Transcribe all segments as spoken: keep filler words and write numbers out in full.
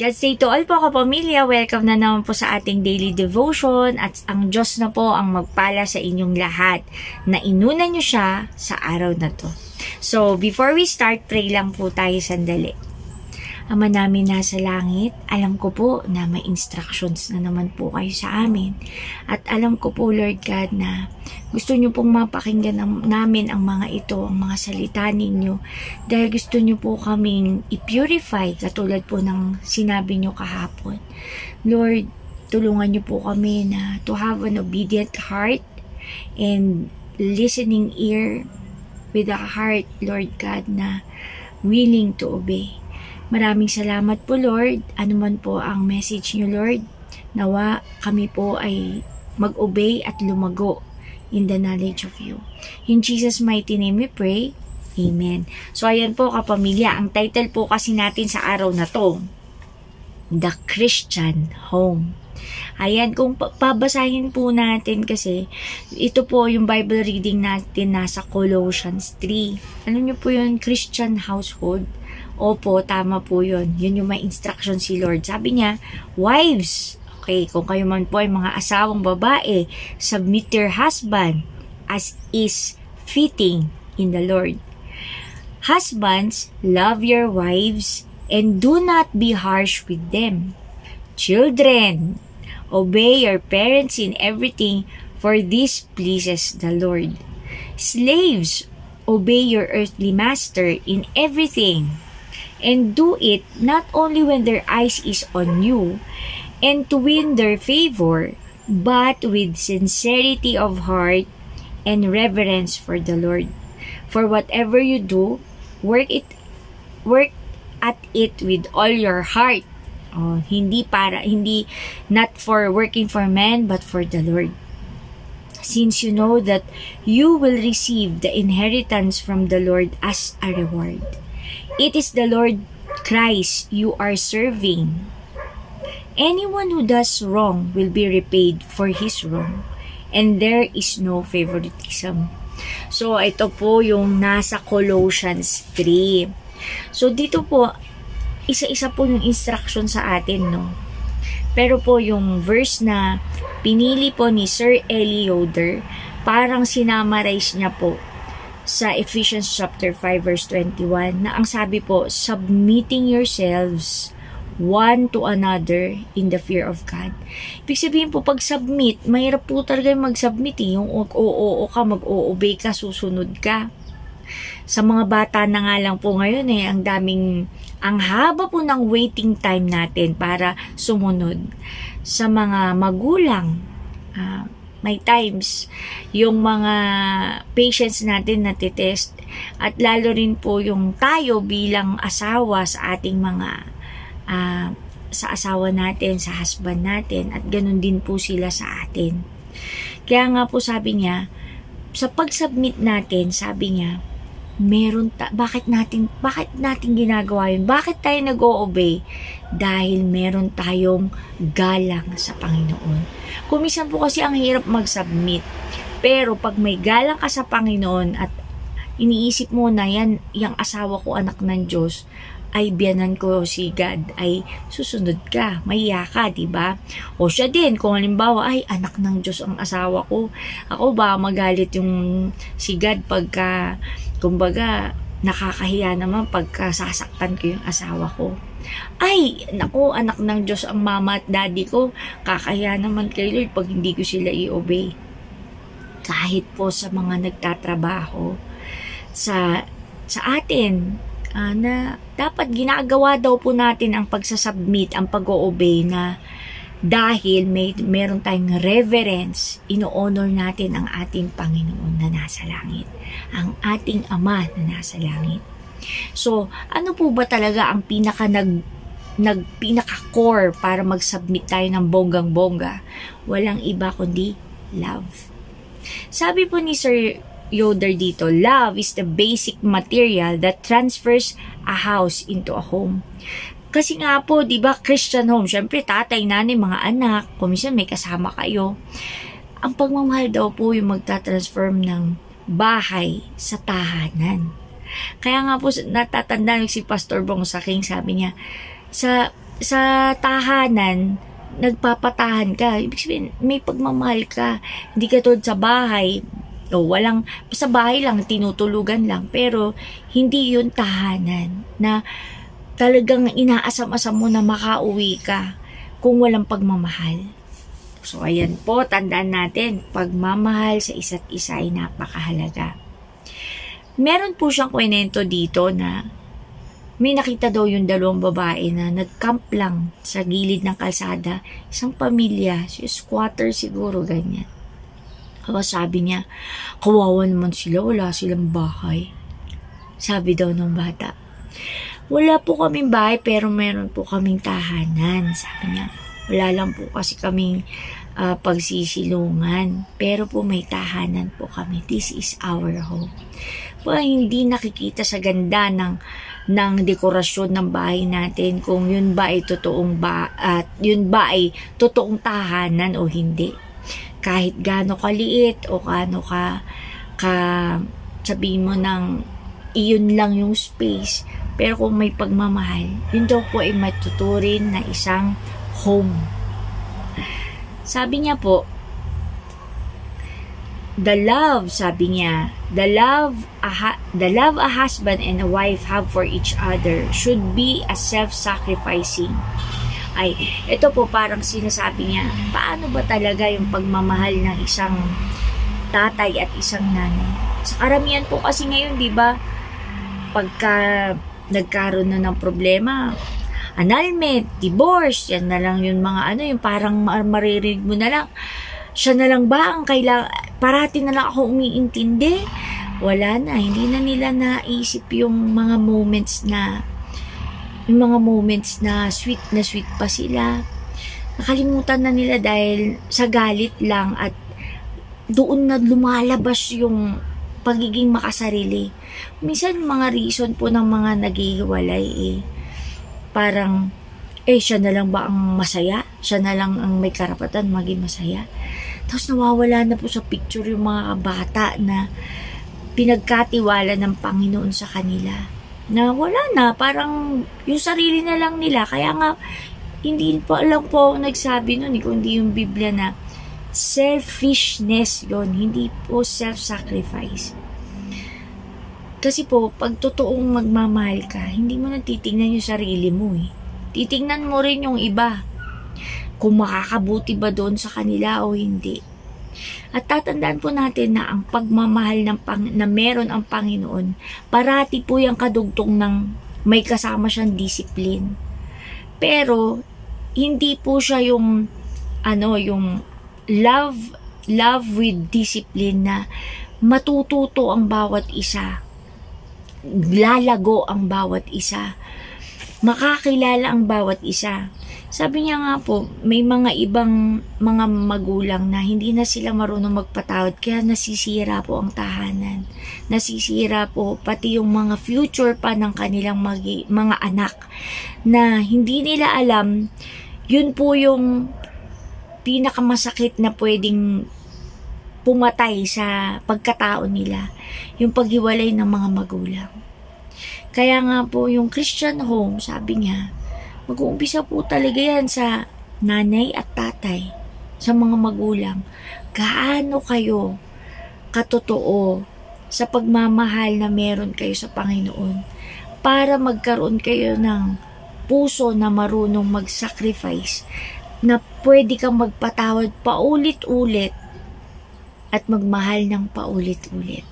God's day to all po kapamilya. Welcome na naman po sa ating daily devotion at ang Diyos na po ang magpala sa inyong lahat na inuna nyo siya sa araw na to. So, before we start, pray lang po tayo sandali. Ama namin nasa langit, alam ko po na may instructions na naman po kayo sa amin. At alam ko po, Lord God, na gusto nyo pong mapakinggan namin ang mga ito, ang mga salita ninyo. Dahil gusto nyo po kaming i-purify, katulad po ng sinabi nyo kahapon. Lord, tulungan nyo po kami na to have an obedient heart and listening ear with a heart, Lord God, na willing to obey. Maraming salamat po, Lord. Ano man po ang message niyo, Lord, nawa kami po ay mag-obey at lumago in the knowledge of you. In Jesus' mighty name we pray. Amen. So, ayan po kapamilya. Ang title po kasi natin sa araw na to, The Christian Home. Ayan, kung pabasahin po natin kasi, ito po yung Bible reading natin nasa Colossians three. Ano nyo po yun? Christian household. Opo, tama po yun. Yun yung may instruction si Lord. Sabi niya, wives, okay, kung kayo man po ay mga asawang babae, submit your husband as is fitting in the Lord. Husbands, love your wives and do not be harsh with them. Children, obey your parents in everything, for this pleases the Lord. Slaves, obey your earthly master in everything, and do it not only when their eyes is on you and to win their favor, but with sincerity of heart and reverence for the Lord. For whatever you do, work it work at it with all your heart. Oh, hindi para hindi not for working for men but for the Lord. Since you know that you will receive the inheritance from the Lord as a reward. It is the Lord Christ you are serving. Anyone who does wrong will be repaid for his wrong, and there is no favoritism. So, ito po yung nasa Colossians three. So, dito po, isa-isa po yung instruction sa atin, no? Pero po yung verse na pinili po ni Sir Eli Yoder, parang sinamarize niya po sa Ephesians chapter five verse twenty-one na ang sabi po, submitting yourselves one to another in the fear of God. Ibig sabihin po, pag submit, mahirap po talaga mag-submit eh. Yung oo ka, mag-o-obey ka, susunod ka. Sa mga bata na nga lang po ngayon eh, ang daming, ang haba po ng waiting time natin para sumunod. Sa mga magulang, ah, uh, may times, yung mga patients natin natitest at lalo rin po yung tayo bilang asawa sa ating mga uh, sa asawa natin, sa husband natin at ganun din po sila sa atin. Kaya nga po sabi niya, sa pag-submit natin, sabi niya, meron ta bakit natin bakit natin ginagawa yun? Bakit tayo nag-o-obey? Dahil meron tayong galang sa Panginoon. Kumisan po kasi ang hirap mag-submit. Pero pag may galang ka sa Panginoon at iniisip mo na yan, yung asawa ko anak ng Diyos, ay biyanan ko si God, ay susunod ka, mahiya ka, diba? O siya din, kung halimbawa, ay anak ng Diyos ang asawa ko, ako ba magalit yung si God pagka, kumbaga, nakakahiya naman pagka sasaktan ko yung asawa ko. Ay, naku, anak ng Diyos ang mama at daddy ko, kakahiya naman kay Lord pag hindi ko sila i-obey. Kahit po sa mga nagtatrabaho, sa, sa atin, Uh, na dapat ginagawa daw po natin ang pagsasubmit, ang pag-o-obey na dahil may meron tayong reverence, ino-honor natin ang ating Panginoon na nasa langit, ang ating Ama na nasa langit. So, ano po ba talaga ang pinaka nag, nag pinaka-core para mag-submit tayo ng bonggang-bongga? Walang iba kundi love. Sabi po ni Sir Yoder dito, love is the basic material that transfers a house into a home. Kasi nga po, di ba, Christian home, syempre tatay, nanay, mga anak, kuminsan may kasama kayo. Ang pagmamahal daw po yung magta-transform ng bahay sa tahanan. Kaya nga po, natatandaan si Pastor Bong sa King, sabi niya, sa sa tahanan, nagpapatahan ka. Ibig sabihin, may pagmamahal ka. Hindi ka tulad sa bahay, o walang, sa bahay lang, tinutulugan lang. Pero, hindi yun tahanan na talagang inaasam-asam mo na makauwi ka kung walang pagmamahal. So, ayan po, tandaan natin, pagmamahal sa isa't isa ay napakahalaga. Meron po siyang kwento dito na may nakita daw yung dalawang babae na nag-camp lang sa gilid ng kalsada. Isang pamilya, squatter siguro, ganyan. Tapos sabi niya, kawawa naman sila, wala silang bahay. Sabi daw ng bata, wala po kaming bahay pero meron po kaming tahanan. Sabi niya, wala lang po kasi kaming uh, pagsisilungan. Pero po may tahanan po kami. This is our home. Pa hindi nakikita sa ganda ng ng dekorasyon ng bahay natin kung yun ba ay totoong ba at uh, yun ba ay totoong tahanan o hindi. Kahit gaano kaliit o gaano ka ka sabihin mo ng iyon lang yung space, pero kung may pagmamahal, yun daw po ay matuturin na isang home. Sabi niya po, the love, sabi niya, the love, a, the love a husband and a wife have for each other should be a self-sacrificing. Ay, ito po parang sinasabi niya, paano ba talaga yung pagmamahal ng isang tatay at isang nanay? Sa karamihan po kasi ngayon, di ba, pagka nagkaroon na ng problema, annulment, divorce, yan na lang yung mga ano, yung parang maririnig mo na lang, siya na lang ba ang kailangan, parati na lang ako umiintindi? Wala na, hindi na nila naisip yung mga moments na, yung mga moments na sweet na sweet pa sila. Nakalimutan na nila dahil sa galit lang at doon na lumalabas yung pagiging makasarili. Minsan mga reason po ng mga naghihiwalay eh, parang, eh, siya na lang ba ang masaya? Siya na lang ang may karapatan maging masaya? Tapos nawawala na po sa picture yung mga bata na pinagkatiwala ng Panginoon sa kanila. Na wala na, parang yung sarili na lang nila. Kaya nga, hindi pa lang po ako nagsabi nun, kundi yung Biblia na selfishness yon, hindi po self-sacrifice. Kasi po, pag totoong magmamahal ka, hindi mo nang titingnan yung sarili mo eh. Titingnan mo rin yung iba. Kung makakabuti ba doon sa kanila o hindi. At tatandaan po natin na ang pagmamahal ng pang, na meron ang Panginoon, parati po yung kadugtong ng may kasama siyang discipline. Pero, hindi po siya yung, ano, yung love, love with discipline na matututo ang bawat isa. Lalago ang bawat isa. Makakilala ang bawat isa. Sabi niya nga po, may mga ibang mga magulang na hindi na sila marunong magpatawad kaya nasisira po ang tahanan. Nasisira po pati yung mga future pa ng kanilang magi, mga anak na hindi nila alam, yun po yung pinakamasakit na pwedeng pumatay sa pagkatao nila, yung paghiwalay ng mga magulang. Kaya nga po yung Christian home, sabi niya, mag-uumpisa po talaga yan sa nanay at tatay, sa mga magulang. Gaano kayo katotoo sa pagmamahal na meron kayo sa Panginoon para magkaroon kayo ng puso na marunong mag-sacrifice, na pwede kang magpatawad paulit-ulit at magmahal ng paulit-ulit.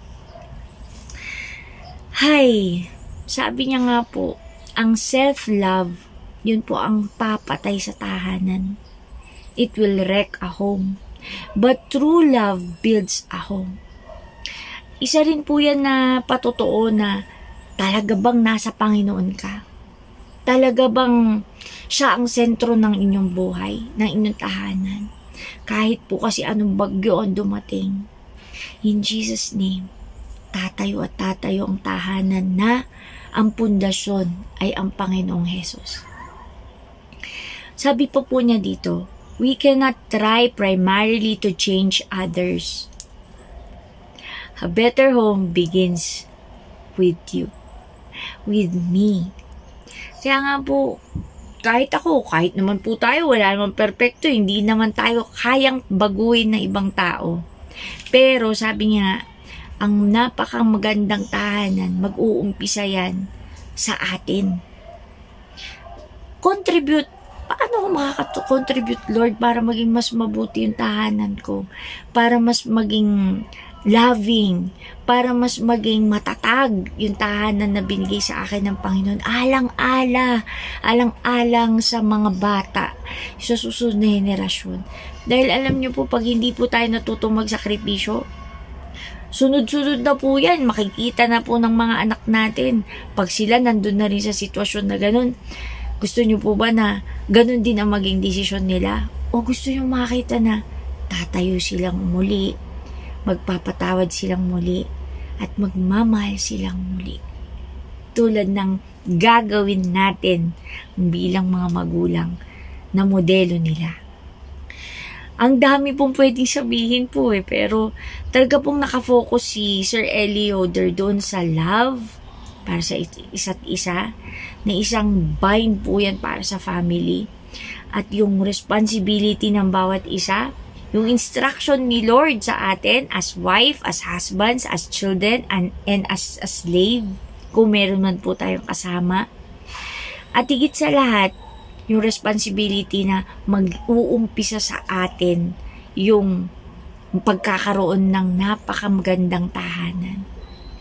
Hay, sabi niya nga po, ang self-love, yun po ang papatay sa tahanan. It will wreck a home. But true love builds a home. Isa rin po yan na patotoo na talaga bang nasa Panginoon ka? Talaga bang siya ang sentro ng inyong buhay, ng inyong tahanan? Kahit po kasi anong bagyo ang dumating. In Jesus' name, tatayo at tatayo ang tahanan na ang pundasyon ay ang Panginoong Hesus. Sabi po po niya dito, we cannot try primarily to change others. A better home begins with you, with me. Kaya nga po, kahit ako, kahit naman po tayo, wala naman perfecto, hindi naman tayo kayang baguhin ng ibang tao. Pero sabi niya, ang napakamagandang tahanan, mag-uumpisa yan sa atin. Contribute. Paano ako makaka-contribute, Lord, para maging mas mabuti yung tahanan ko? Para mas maging loving, para mas maging matatag yung tahanan na binigay sa akin ng Panginoon. Alang-ala, alang-alang sa mga bata, sa susunod na henerasyon. Dahil alam niyo po, pag hindi po tayo natutong magsakripisyo, sunod-sunod na po yan, makikita na po ng mga anak natin. Pag sila nandun na rin sa sitwasyon na ganun, gusto niyo po ba na ganun din ang maging desisyon nila? O gusto niyo makita na tatayo silang muli, magpapatawad silang muli, at magmamahal silang muli? Tulad ng gagawin natin bilang mga magulang na modelo nila. Ang dami pong pwedeng sabihin po eh, pero talaga pong nakafocus si Sir Ellie Yoder doon sa love para sa isa't isa, na isang bind po yan para sa family, at yung responsibility ng bawat isa, yung instruction ni Lord sa atin as wife, as husbands, as children, and, and as a slave, kung meron man po tayong kasama. At higit sa lahat, yung responsibility na mag-uumpisa sa atin yung pagkakaroon ng napakamagandang tahanan.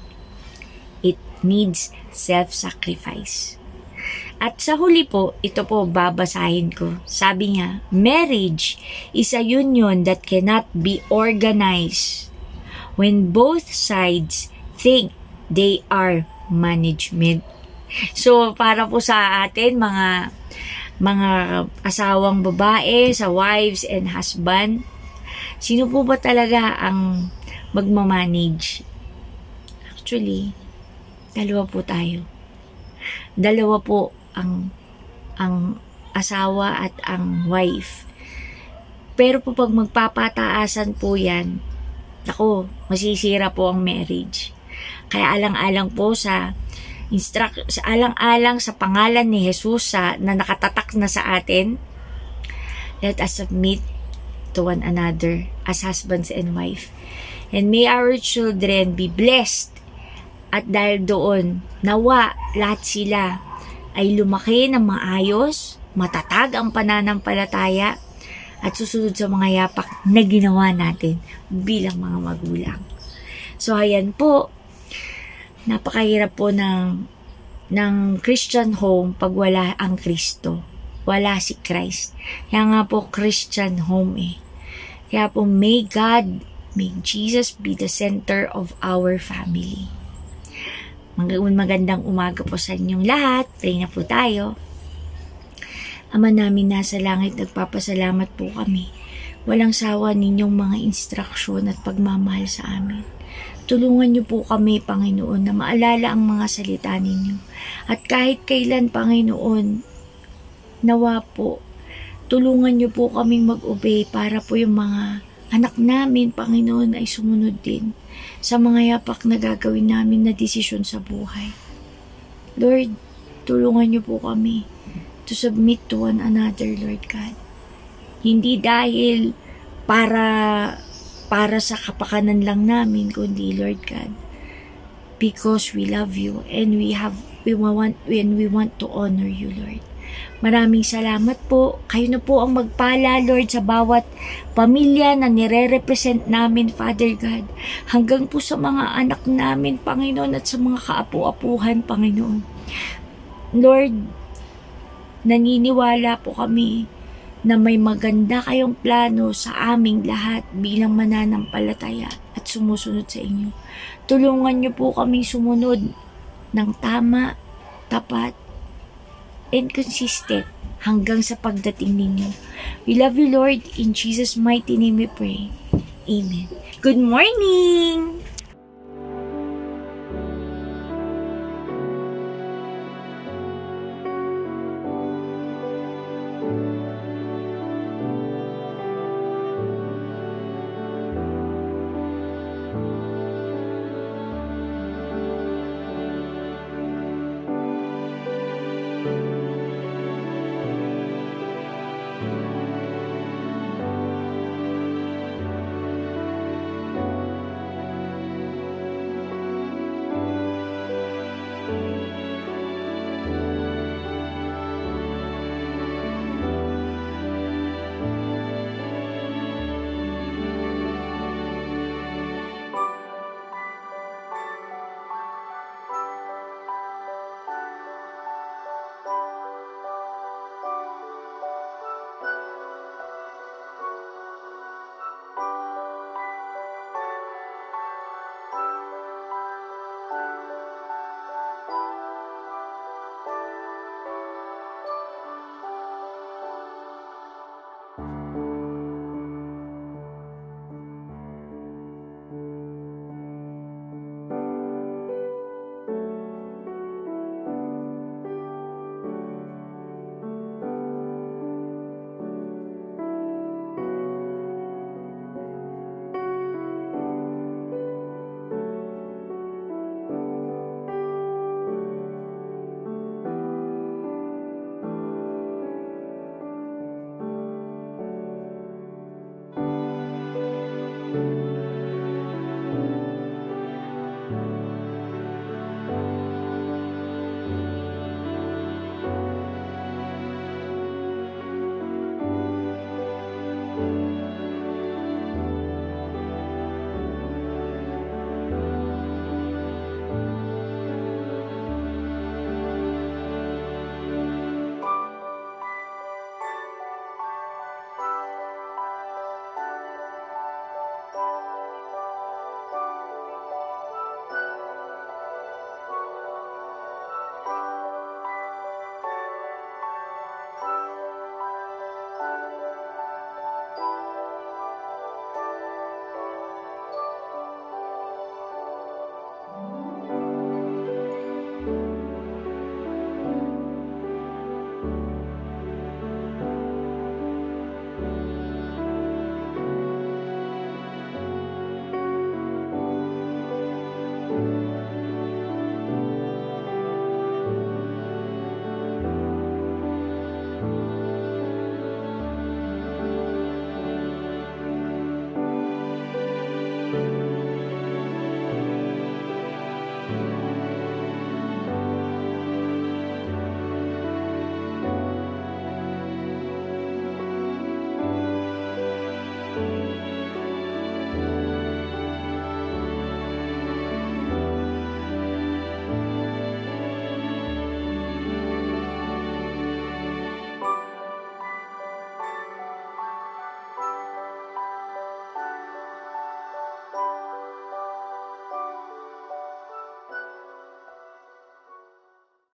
It needs self-sacrifice. At sa huli po, ito po babasahin ko. Sabi niya, marriage is a union that cannot be organized when both sides think they are management. So, para po sa atin, mga mga asawang babae, sa wives and husband, sino po ba talaga ang magmamanage? Actually, dalawa po tayo. Dalawa po ang ang asawa at ang wife. Pero po pag magpapataasan po yan, ako, masisira po ang marriage. Kaya alang-alang po sa instruct, sa alang-alang sa pangalan ni Jesus sa, na nakatatak na sa atin, let us submit to one another as husbands and wife. And may our children be blessed. At dahil doon, nawa lahat sila ay lumaki ng maayos, matatag ang pananampalataya, at susunod sa mga yapak na ginawa natin bilang mga magulang. So, ayan po, napakahirap po ng, ng Christian home pag wala ang Kristo. Wala si Christ. Kaya nga po, Christian home eh. Kaya po, may God, may Jesus be the center of our family. Magandang umaga po sa inyong lahat. Pray na po tayo. Ama namin nasa langit, nagpapasalamat po kami. Walang sawa ninyong mga instruksyon at pagmamahal sa amin. Tulungan niyo po kami, Panginoon, na maalala ang mga salita ninyo. At kahit kailan, Panginoon, nawa po, tulungan niyo po kaming mag-obey para po yung mga anak namin, Panginoon, ay sumunod din sa mga yapak na gagawin namin na desisyon sa buhay. Lord, tulungan niyo po kami to submit to one another, Lord God. Hindi dahil para para sa kapakanan lang namin, kundi, Lord God, because we love you and we have we want when we want to honor you, Lord. Maraming salamat po. Kayo na po ang magpala, Lord, sa bawat pamilya na nire-represent namin, Father God. Hanggang po sa mga anak namin, Panginoon, at sa mga kaapu-apuhan, Panginoon. Lord, naniniwala po kami na may maganda kayong plano sa aming lahat bilang mananampalataya at sumusunod sa inyo. Tulungan niyo po kami sumunod ng tama, tapat, and consistent hanggang sa pagdating ninyo. We love you, Lord. In Jesus' mighty name we pray. Amen. Good morning!